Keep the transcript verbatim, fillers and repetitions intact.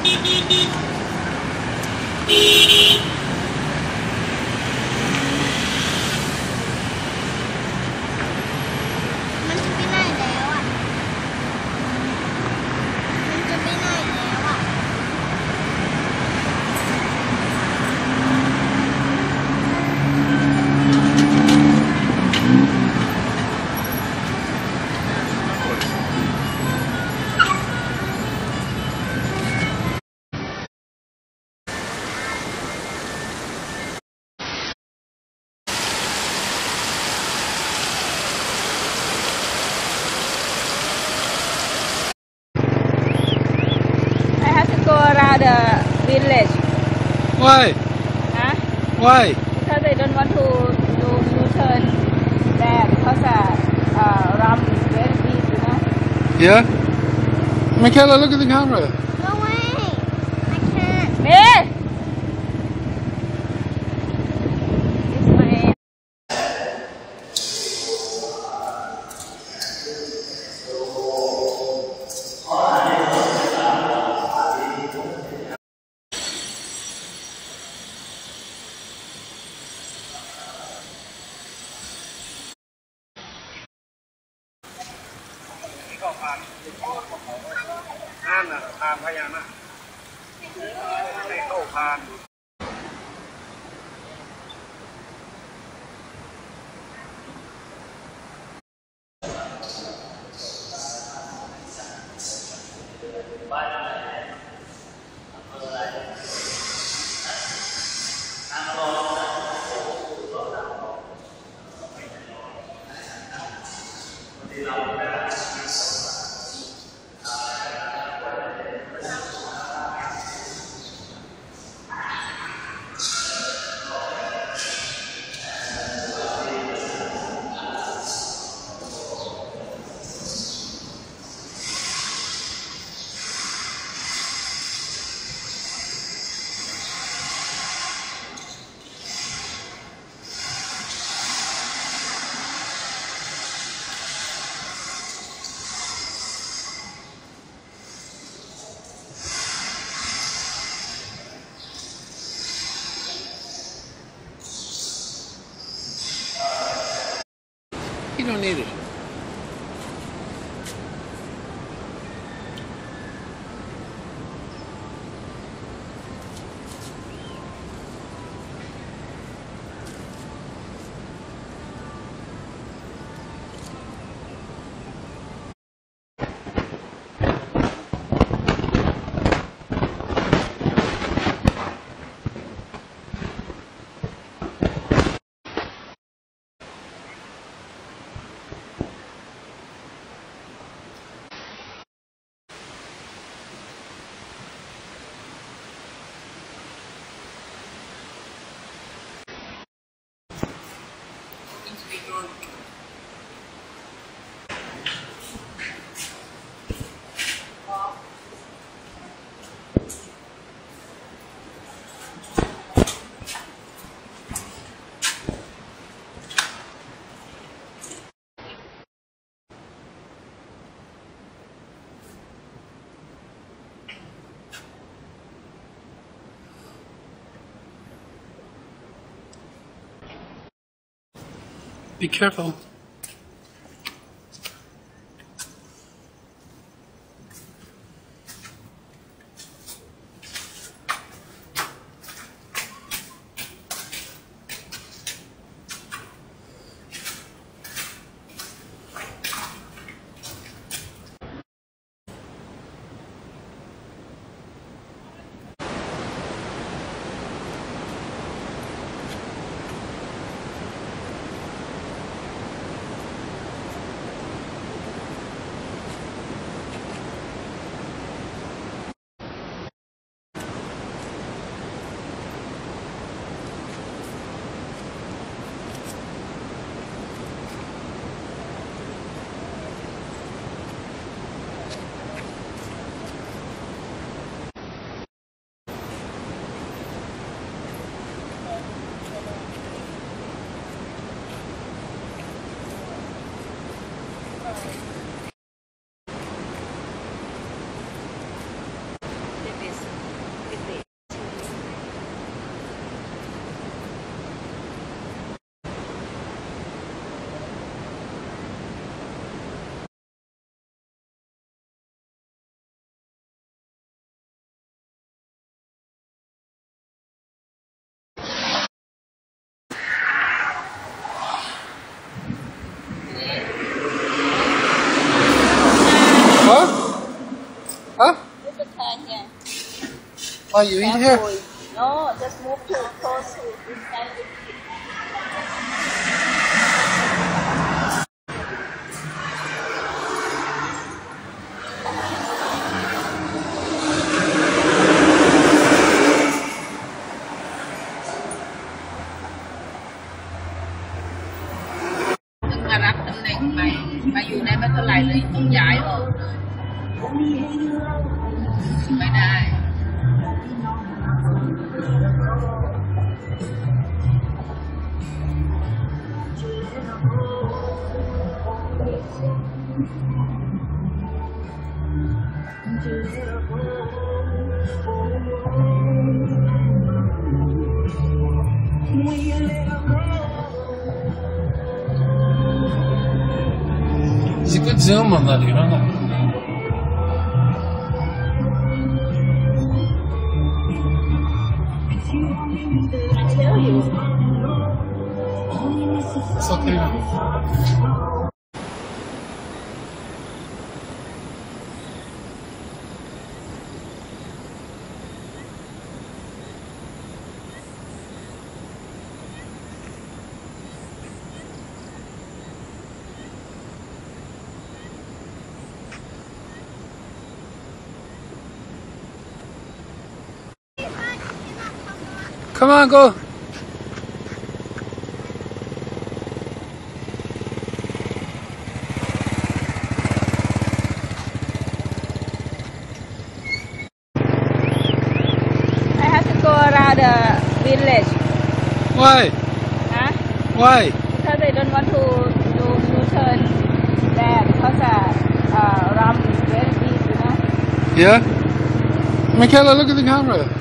มันจะไปไหนแล้วอ่ะมันจะไปไหนแล้วอ่ะ around the village. Why? Huh? Why? Because they don't want to do U-turn there because uh, uh, Ram is very big, you know. Yeah? Michaela, look at the camera. No way. I can't. Hey! It's my You don't need it. Be careful. the car here. Oh, you eat here? Careful. No, just move to close to inside theมารับตำแหน่งใหม่มาอยู่ได้ไม่เท่าไหร่เลยต้องย้ายออกไม่ได้ It's a good zoom on that, you know that? I tell you. It's okay now. Come on, go. I have to go around the village. Why? Huh? Why? Because I don't want to do U-turn there because uh, uh, Ram is very deep, you know. Yeah? Michaela, look at the camera.